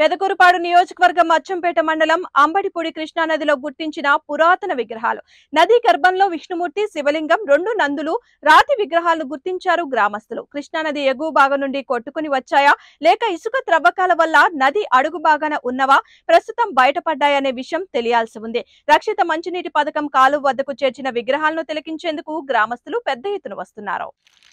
పెదకూరుపాడు నియోజకవర్గం అచ్చంపేట మండలం అంబడిపూడి కృష్ణానదిలో గుర్తించిన పురాతన విగ్రహాలు. నదీ గర్భంలో విష్ణుమూర్తి, శివలింగం, 2 నందులు, రాతి విగ్రహాలను గుర్తించారు గ్రామస్తులు. కృష్ణానది ఎగువ భాగం నుండి కొట్టుకుని వచ్చాయా లేక ఇసుక త్రవ్వకాల వల్ల నది అడుగు భాగాన ఉన్నవా ప్రస్తుతం బయటపడ్డాయనే విషయం తెలియాల్సి ఉంది. రక్షిత మంచినీటి పథకం కాలువ వద్దకు చేర్చిన విగ్రహాలను తిలకించేందుకు గ్రామస్తులు పెద్ద ఎత్తున వస్తున్నారు.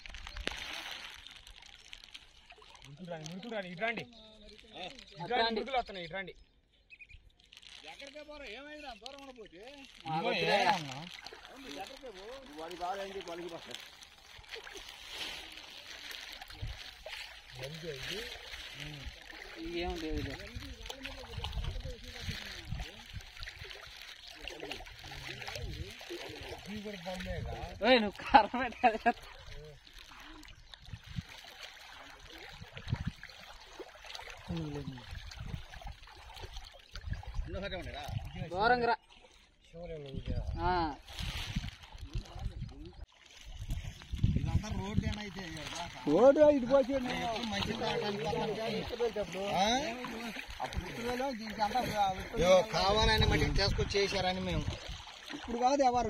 దూరంగా రోడ్డు ఇటు పోసి కావాలని మట్టి తీసుకొచ్చి చేశారని మేము ఇప్పుడు కాదు ఎవరు